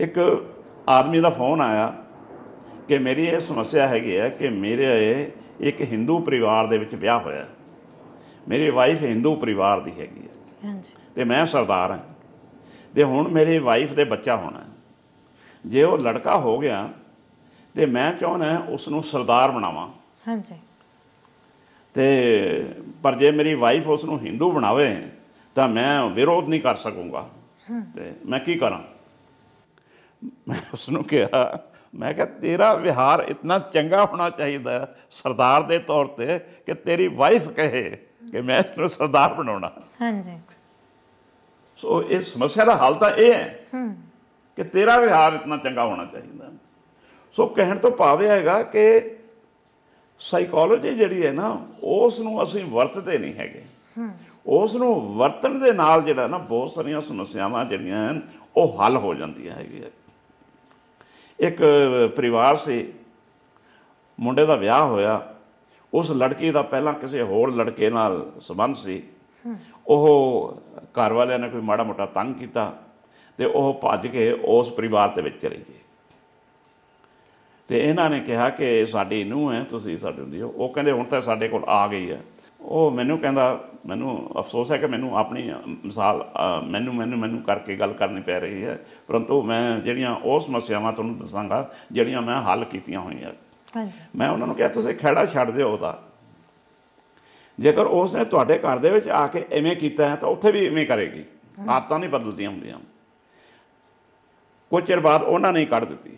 एक आदमी का फोन आया कि मेरी ये समस्या हैगी है कि मेरे एक हिंदू परिवार दे विच विआह होया, मेरी वाइफ हिंदू परिवार की हैगी है तो मैं सरदार हाँ, तो हुण मेरी वाइफ दे बच्चा होना, जे वो लड़का हो गया तो मैं चाहुंदा उसनूं सरदार बनावां। हाँ जी। ते पर जे मेरी वाइफ उसनूं हिंदू बनावे तो मैं विरोध नहीं कर सकूँगा, तो मैं की करां। मैं उसनूं कहा, मैं क्या तेरा व्यवहार इतना चंगा होना चाहिए सरदार के तौर पर कि तेरी वाइफ कहे कि मैं इसनूं सरदार बनाउणा। हाँ जी। सो इस समस्या का हल तो यह है कि तेरा व्यवहार इतना चंगा होना चाहिए। सो कहण तो भाव यह हैगा कि साइकोलॉजी जिहड़ी है ना उसनूं असीं वरतते नहीं हैगे, उसनूं वरतण दे नाल जिहड़ा ना बहुत सारियां समस्यावां जिहड़ियां हन वो हल हो जांदियां हैगीआं। एक परिवार से मुंडे का विआह होया, उस लड़की का पहला किसी होर लड़के नाल संबंध सी, ओह घर वालियां ने कोई माड़ा मोटा तंग किया तो वह भज के उस परिवार के विच चली गई। तो इन्हां ने कहा कि साडी नूंह है, तुसीं साडे दिओ। वो कहंदे हुण तां साडे कोल आ गई है। वो मैनूं कहंदा मैनूं अफसोस है कि मैनूं अपनी मिसाल मैनूं मैनूं मैनूं करके गल करनी पै रही है, परंतु मैं जिहड़ियां वो समस्यावां तुहानूं दसांगा जिहड़ियां मैं हल कीतियां होईआं। मैं उन्हां नूं कहा तुसीं खैड़ा छड्ड दिओ उहदा, जेकर उसने तुहाडे घर दे विच आके इवें कीता है तो उत्थे भी इवें करेगी। आदतां नहीं बदलदियां हुंदियां। कुछ चिर बाद उन्हां ने कढ़ दित्ती।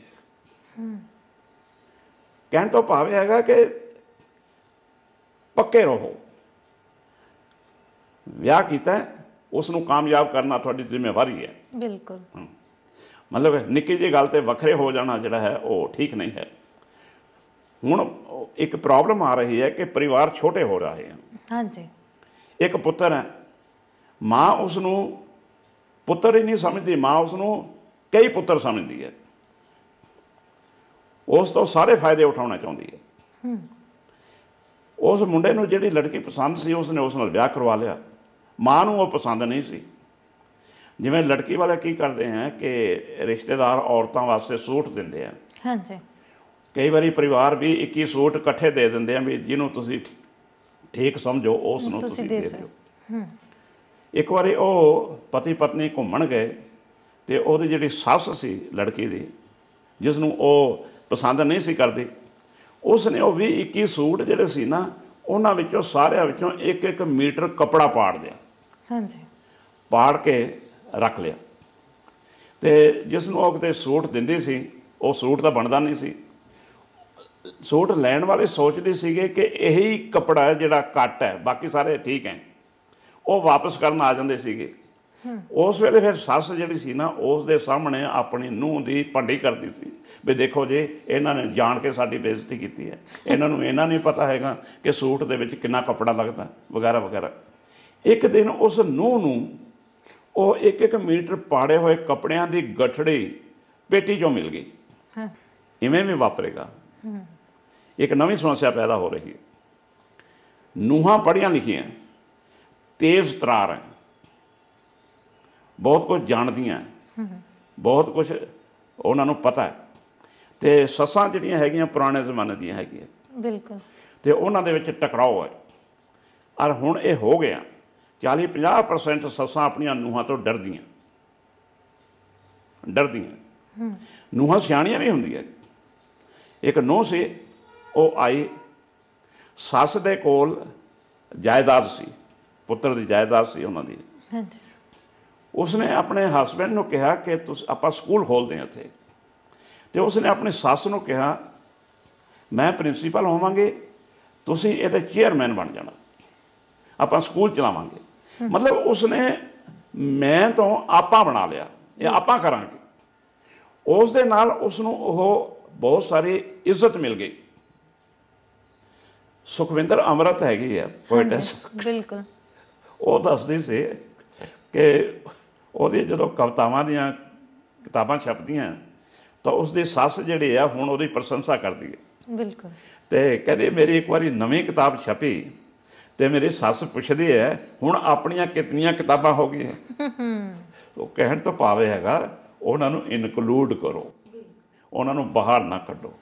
कहण तो भाव हैगा कि पक्के रहो, विआह कीता उसनूं कामयाब करना तुहाडी जिम्मेवारी है। बिल्कुल। मतलब निक्की जी गल ते वखरे हो जाना जिहड़ा है वो ठीक नहीं है। हुण एक प्रॉब्लम आ रही है कि परिवार छोटे हो रहे हैं। हाँ जी। एक पुत्र है, माँ उसनूं पुत्र ही नहीं समझती, माँ उसनूं कई पुत्र समझती है, उस तो सारे फायदे उठाना चाहती है। उस मुंडे नूं जिहड़ी लड़की पसंद सी उसने उस नाल विआह करवा लिया, माँ नूं वो पसंद नहीं सी। जिवें लड़की वाले की करते हैं कि रिश्तेदार औरतों वास्ते सूट दिंदे हैं। हाँ जी। कई बारी परिवार भी 21 सूट इकट्ठे दे दिंदे हैं भी जिन्हों तुसीं ठीक समझो उसनूं तुसीं दे दिओ। एक बारी वो पति पत्नी घूमण गए तो उहदी जिहड़ी सੱਸ सी लड़की दी, जिसनूं वो पसंद नहीं सी करदी, उसने वो भी 21 सूट जिहड़े सी ना उन्हां विचों सारिਆਂ विचों एक एक मीटर कपड़ा पाड़ दिया। हाँ जी। पाड़ के रख लिया। तो जिसनूं वो किते सूट दिंदी सी वो सूट तो बनता नहीं सी। सूट लैण वाले सोचते सीगे कि यही कपड़ा है जिहड़ा घट है, बाकी सारे ठीक हैं, वो वापस करन आ जांदे सीगे। उस वेले फिर सੱਸ जिहड़ी सी ना उस दे सामने अपनी नूंह दी भंडी करदी सी भी देखो जी इन्हां ने जाण के साडी बेइज्जती कीती है, इन्हां नूं इन्ना नहीं पता हैगा कि सूट दे विच किन्ना कपड़ा लगदा वगैरह वगैरह। एक दिन उस नूंह नूं वो एक एक मीटर पाड़े हुए कपड़ियां दी गठड़ी पेटी चों मिल गई। इवें भी वापरेगा। एक नवीं समस्या पैदा हो रही है। ਨੂੰਹਾਂ पढ़िया लिखियां, तेज़ तरार हैं, बहुत कुछ जाणदियां, बहुत कुछ उन्होंने पता है। तो सੱਸਾਂ ਜਿਹੜੀਆਂ ਹੈਗੀਆਂ पुराने जमाने ਦੀਆਂ ਹੈਗੀਆਂ। बिल्कुल। तो उन्होंने विच टकराओ है। और हुण ये हो गया 40-50% सੱਸਾਂ अपनियां ਨੂੰਹਾਂ तो डरदियां ਨੂੰਹਾਂ ਸਿਆਣੀਆਂ भी ਹੁੰਦੀਆਂ। एक ਨੂੰਹ सी वो आई, सੱਸ ਦੇ कोल जायदाद सी, पुत्र की जायदाद सी उन्होंने। उसने अपने हसबैंड को कहा कि आप स्कूल खोलते हैं उत्थे। तो उसने अपनी सੱਸ ਨੂੰ कहा मैं प्रिंसीपल होवांगे, तुसीं इहदे चेयरमैन बन जाना, आप स्कूल चलावांगे। मतलब उसने मैं तो आपा बना लिया, ये आपा करांगे। उस दे नाल उसनूं ओह बहुत सारी इज्जत मिल गई। सुखविंदर अमृत हैगी है पोएटस, बिल्कुल। वो दसदी सी कि ਉਹਦੀ ਜਦੋਂ कवितावां ਦੀਆਂ किताबां छपदियां तो उसकी सੱਸ ਜਿਹੜੀ है हुण ਉਹਦੀ प्रशंसा करती है। बिल्कुल। तो कहते मेरी एक बारी नवीं किताब छपी तो मेरी सੱਸ पुछदी है हुण अपनियां कितनियां किताबां हो गई। तो कहण तो भाव हैगा ਉਹਨਾਂ ਨੂੰ ਇਨਕਲੂਡ ਕਰੋ, ਉਹਨਾਂ ਨੂੰ ਬਾਹਰ ਨਾ ਕੱਢੋ।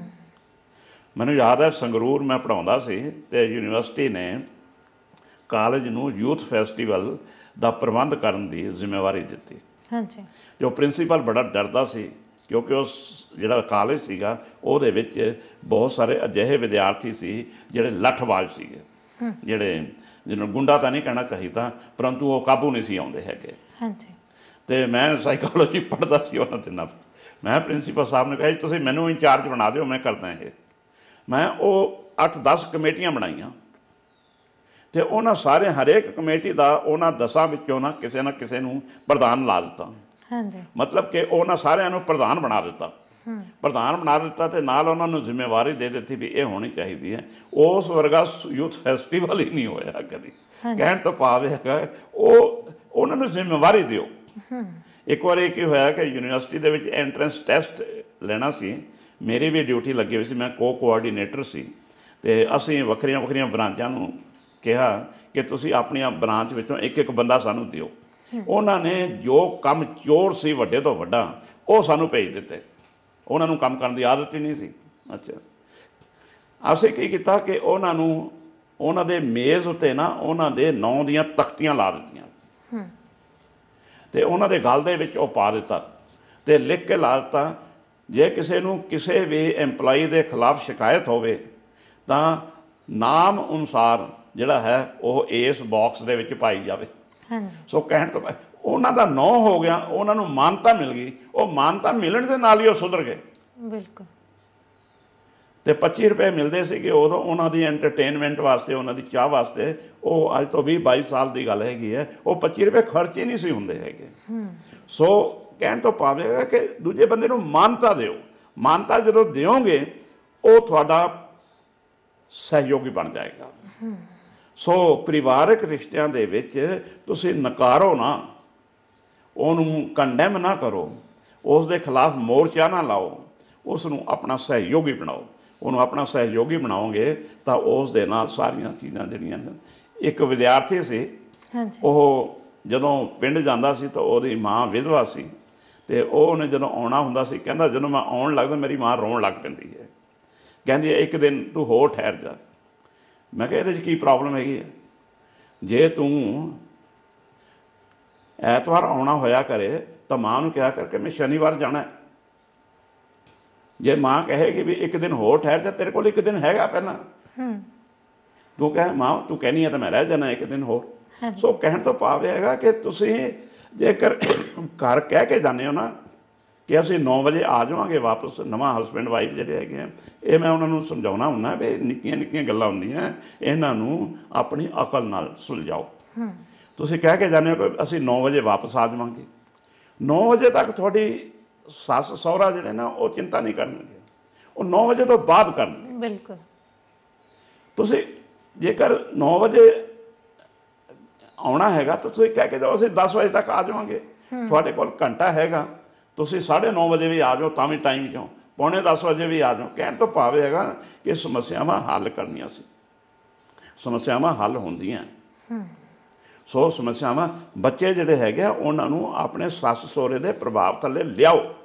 ਮੈਨੂੰ ਯਾਦ ਹੈ ਸੰਗਰੂਰ ਮੈਂ ਪੜ੍ਹਾਉਂਦਾ ਸੀ ਅਤੇ ਯੂਨੀਵਰਸਿਟੀ ਨੇ ਕਾਲਜ ਨੂੰ ਯੂਥ ਫੈਸਟੀਵਲ ਦਾ ਪ੍ਰਬੰਧ ਕਰਨ ਦੀ ਜ਼ਿੰਮੇਵਾਰੀ ਦਿੱਤੀ। ਹਾਂਜੀ। ਜੋ ਪ੍ਰਿੰਸੀਪਲ ਬੜਾ ਡਰਦਾ ਸੀ, ਕਿਉਂਕਿ ਉਸ ਜਿਹੜਾ ਕਾਲਜ ਸੀਗਾ ਉਹਦੇ ਵਿੱਚ ਬਹੁਤ ਸਾਰੇ ਅਜਿਹੇ ਵਿਦਿਆਰਥੀ ਸੀ ਜਿਹੜੇ ਲੱਠਬਾਜ਼ ਸੀਗੇ, ਜਿਹੜੇ ਜਿਹਨੂੰ ਗੁੰਡਾ ਤਾਂ ਨਹੀਂ ਕਹਿਣਾ ਚਾਹੀਦਾ, ਪਰੰਤੂ ਉਹ ਕਾਬੂ ਨਹੀਂ ਸੀ ਆਉਂਦੇ ਹੈਗੇ। ਹਾਂਜੀ। ਅਤੇ ਮੈਂ ਸਾਈਕੋਲੋਜੀ ਪੜ੍ਹਦਾ ਸੀ ਉਹਨਾਂ ਦਿਨਾਂ। ਮੈਂ ਪ੍ਰਿੰਸੀਪਲ ਸਾਹਿਬ ਨੇ ਕਿਹਾ ਜੀ ਤੁਸੀਂ ਮੈਨੂੰ ਇੰਚਾਰਜ ਬਣਾ ਦਿਓ, ਮੈਂ ਕਰਦਾ ਇਹ। ਮੈਂ ਉਹ 8-10 ਕਮੇਟੀਆਂ ਬਣਾਈਆਂ ਅਤੇ ਉਹਨਾਂ ਸਾਰੇ ਹਰੇਕ ਕਮੇਟੀ ਦਾ ਉਹਨਾਂ 10 ਵਿੱਚੋਂ ਨਾ ਕਿਸੇ ਨੂੰ ਪ੍ਰਧਾਨ ਲਾ ਦਿੱਤਾ। ਹਾਂਜੀ। ਮਤਲਬ ਕਿ ਉਹਨਾਂ ਸਾਰਿਆਂ ਨੂੰ ਪ੍ਰਧਾਨ ਬਣਾ ਦਿੱਤਾ। ਪ੍ਰਧਾਨ ਬਣਾ ਦਿੱਤਾ ਅਤੇ ਨਾਲ ਉਹਨਾਂ ਨੂੰ ਜ਼ਿੰਮੇਵਾਰੀ ਦੇ ਦਿੱਤੀ ਵੀ ਇਹ ਹੋਣੀ ਚਾਹੀਦੀ ਹੈ। ਉਸ ਵਰਗਾ ਯੂਥ ਫੈਸਟੀਵਲ ਹੀ ਨਹੀਂ ਹੋਇਆ ਕਦੀ। ਕਹਿਣ ਤੋਂ ਭਾਵ ਹੈਗਾ ਉਹਨਾਂ ਨੂੰ ਜ਼ਿੰਮੇਵਾਰੀ ਦਿਓ। ਇੱਕ ਵਾਰ ਇਹ ਕੀ ਹੋਇਆ ਕਿ ਯੂਨੀਵਰਸਿਟੀ ਦੇ ਵਿੱਚ ਐਂਟਰੈਂਸ ਟੈਸਟ ਲੈਣਾ ਸੀ, ਮੇਰੀ ਵੀ ਡਿਊਟੀ ਲੱਗੀ ਹੋਈ ਸੀ, ਮੈਂ ਕੋਆਰਡੀਨੇਟਰ ਸੀ ਅਤੇ ਅਸੀਂ ਵੱਖਰੀਆਂ ਬ੍ਰਾਂਚਾਂ ਨੂੰ ਕਿਹਾ ਕਿ ਤੁਸੀਂ ਆਪਣੀਆਂ ਬ੍ਰਾਂਚ ਵਿੱਚੋਂ ਇੱਕ ਬੰਦਾ ਸਾਨੂੰ ਦਿਓ। ਉਹਨਾਂ ਨੇ ਜੋ ਕੰਮ ਚੋਰ ਸੀ ਵੱਡੇ ਤੋਂ ਵੱਡਾ ਉਹ ਸਾਨੂੰ ਭੇਜ ਦਿੱਤੇ। ਉਹਨਾਂ ਨੂੰ ਕੰਮ ਕਰਨ ਦੀ ਆਦਤ ਹੀ ਨਹੀਂ ਸੀ। ਅੱਛਾ, ਅਸੀਂ ਕੀ ਕੀਤਾ ਕਿ ਉਹਨਾਂ ਨੂੰ ਉਹਨਾਂ ਦੇ ਮੇਜ਼ ਉੱਤੇ ਨਾ ਉਹਨਾਂ ਦੇ ਨਾਂ ਦੀਆਂ ਤਖਤੀਆਂ ਲਾ ਦਿੱਤੀਆਂ ਅਤੇ ਉਹਨਾਂ ਦੇ ਗਲ ਦੇ ਵਿੱਚ ਉਹ ਪਾ ਦਿੱਤਾ ਅਤੇ ਲਿਖ ਕੇ ਲਾ ਦਿੱਤਾ, ਜੇ ਕਿਸੇ ਨੂੰ ਕਿਸੇ ਵੀ ਐਂਪਲਾਈ ਦੇ ਖਿਲਾਫ ਸ਼ਿਕਾਇਤ ਹੋਵੇ ਤਾਂ ਨਾਮ ਅਨੁਸਾਰ ਜਿਹੜਾ ਹੈ ਉਹ ਇਸ ਬਾਕਸ ਦੇ ਵਿੱਚ ਪਾਈ ਜਾਵੇ। ਸੋ ਕਹਿਣ ਤੋਂ ਬਾਅਦ ਉਹਨਾਂ ਦਾ ਨਾਂ ਹੋ ਗਿਆ, ਉਹਨਾਂ ਨੂੰ ਮਾਨਤਾ ਮਿਲ ਗਈ। ਉਹ ਮਾਨਤਾ ਮਿਲਣ ਦੇ ਨਾਲ ਹੀ ਉਹ ਸੁਧਰ ਗਏ। ਬਿਲਕੁਲ। ਅਤੇ 25 ਰੁਪਏ ਮਿਲਦੇ ਸੀਗੇ ਉਦੋਂ ਉਹਨਾਂ ਦੀ ਐਂਟਰਟੇਨਮੈਂਟ ਵਾਸਤੇ, ਉਹਨਾਂ ਦੀ ਚਾਹ ਵਾਸਤੇ। ਉਹ ਅੱਜ ਤੋਂ 20-22 ਸਾਲ ਦੀ ਗੱਲ ਹੈਗੀ ਹੈ। ਉਹ 25 ਰੁਪਏ ਖਰਚ ਹੀ ਨਹੀਂ ਸੀ ਹੁੰਦੇ ਹੈਗੇ। ਸੋ ਕਹਿਣ ਤੋਂ ਭਾਵ ਕਿ ਦੂਜੇ ਬੰਦੇ ਨੂੰ ਮਾਨਤਾ ਦਿਓ। ਮਾਨਤਾ ਜਦੋਂ ਦਿਓਗੇ ਉਹ ਤੁਹਾਡਾ ਸਹਿਯੋਗੀ ਬਣ ਜਾਏਗਾ। ਸੋ ਪਰਿਵਾਰਕ ਰਿਸ਼ਤਿਆਂ ਦੇ ਵਿੱਚ ਤੁਸੀਂ ਨਕਾਰੋ ਨਾ, ਉਹਨੂੰ ਕੰਡੈਮ ਨਾ ਕਰੋ, ਉਸ ਦੇ ਖਿਲਾਫ ਮੋਰਚਾ ਨਾ ਲਾਓ, ਉਸ ਨੂੰ ਆਪਣਾ ਸਹਿਯੋਗੀ ਬਣਾਓ। ਉਹਨੂੰ ਆਪਣਾ ਸਹਿਯੋਗੀ ਬਣਾਓਗੇ ਤਾਂ ਉਸ ਦੇ ਨਾਲ ਸਾਰੀਆਂ ਚੀਜ਼ਾਂ ਜਿਹੜੀਆਂ ਨੇ। ਇੱਕ ਵਿਦਿਆਰਥੀ ਸੀ, ਉਹ ਜਦੋਂ ਪਿੰਡ ਜਾਂਦਾ ਸੀ ਤਾਂ ਉਹਦੀ ਮਾਂ ਵਿਧਵਾ ਸੀ ਅਤੇ ਉਹਨੇ ਜਦੋਂ ਆਉਣਾ ਹੁੰਦਾ ਸੀ, ਕਹਿੰਦਾ ਜਦੋਂ ਮੈਂ ਆਉਣ ਲੱਗਦਾ ਮੇਰੀ ਮਾਂ ਰੋਣ ਲੱਗ ਪੈਂਦੀ ਹੈ। ਕਹਿੰਦੀ ਹੈ ਇੱਕ ਦਿਨ ਤੂੰ ਹੋਰ ਠਹਿਰ ਜਾ। ਮੈਂ ਕਿਹਾ ਇਹਦੇ 'ਚ ਕੀ ਪ੍ਰੋਬਲਮ ਹੈਗੀ ਹੈ? ਜੇ ਤੂੰ ਐਤਵਾਰ ਆਉਣਾ ਹੋਇਆ ਕਰੇ ਤਾਂ ਮਾਂ ਨੂੰ ਕਿਹਾ ਕਰਕੇ ਮੈਂ ਸ਼ਨੀਵਾਰ ਜਾਣਾ। ਜੇ ਮਾਂ ਕਹੇਗੀ ਵੀ ਇੱਕ ਦਿਨ ਹੋਰ ਠਹਿਰ ਜਾ, ਤੇਰੇ ਕੋਲ ਇੱਕ ਦਿਨ ਹੈਗਾ ਪਹਿਲਾਂ, ਤੂੰ ਕਹੇ ਮਾਂ ਤੂੰ ਕਹਿੰਦੀ ਹੈ ਤਾਂ ਮੈਂ ਰਹਿ ਜਾਣਾ ਇੱਕ ਦਿਨ ਹੋਰ। ਸੋ ਕਹਿਣ ਤੋਂ ਭਾਵ ਹੈਗਾ ਕਿ ਤੁਸੀਂ ਜੇਕਰ ਘਰ ਕਹਿ ਕੇ ਜਾਂਦੇ ਹੋ ਨਾ ਕਿ ਅਸੀਂ 9 ਵਜੇ ਆ ਜਾਵਾਂਗੇ ਵਾਪਸ, ਨਵਾਂ ਹਸਬੈਂਡ ਵਾਈਫ ਜਿਹੜੇ ਹੈਗੇ ਆ, ਇਹ ਮੈਂ ਉਹਨਾਂ ਨੂੰ ਸਮਝਾਉਣਾ ਹੁੰਦਾ ਵੀ ਨਿੱਕੀਆਂ ਗੱਲਾਂ ਹੁੰਦੀਆਂ, ਇਹਨਾਂ ਨੂੰ ਆਪਣੀ ਅਕਲ ਨਾਲ ਸੁਲਝਾਓ। ਤੁਸੀਂ ਕਹਿ ਕੇ ਜਾਂਦੇ ਹੋ ਕਿ ਅਸੀਂ 9 ਵਜੇ ਵਾਪਸ ਆ ਜਾਵਾਂਗੇ, 9 ਵਜੇ ਤੱਕ ਤੁਹਾਡੀ ਸੱਸ ਸਹੁਰਾ ਜਿਹੜੇ ਨਾ ਉਹ ਚਿੰਤਾ ਨਹੀਂ ਕਰਨਗੇ, ਉਹ 9 ਵਜੇ ਤੋਂ ਬਾਅਦ ਕਰਨਗੇ। ਬਿਲਕੁਲ। ਤੁਸੀਂ ਜੇਕਰ 9 ਵਜੇ ਆਉਣਾ ਹੈਗਾ ਤਾਂ ਤੁਸੀਂ ਕਹਿ ਕੇ ਜਾਓ ਅਸੀਂ 10 ਵਜੇ ਤੱਕ ਆ ਜਾਵਾਂਗੇ। ਤੁਹਾਡੇ ਕੋਲ ਘੰਟਾ ਹੈਗਾ, ਤੁਸੀਂ 9:30 ਵਜੇ ਵੀ ਆ ਜਾਓ ਤਾਂ ਵੀ ਟਾਈਮ 'ਚੋਂ, 9:45 ਵਜੇ ਵੀ ਆ ਜਾਓ। ਕਹਿਣ ਤੋਂ ਭਾਵ ਹੈਗਾ ਕਿ ਸਮੱਸਿਆਵਾਂ ਹੱਲ ਕਰਨੀਆਂ ਸੀ, ਸਮੱਸਿਆਵਾਂ ਹੱਲ ਹੁੰਦੀਆਂ। ਸੋ ਸਮੱਸਿਆਵਾਂ ਬੱਚੇ ਜਿਹੜੇ ਹੈਗੇ ਆ ਉਹਨਾਂ ਨੂੰ ਆਪਣੇ ਸੱਸ ਸਹੁਰੇ ਦੇ ਪ੍ਰਭਾਵ ਥੱਲੇ ਲਿਆਓ।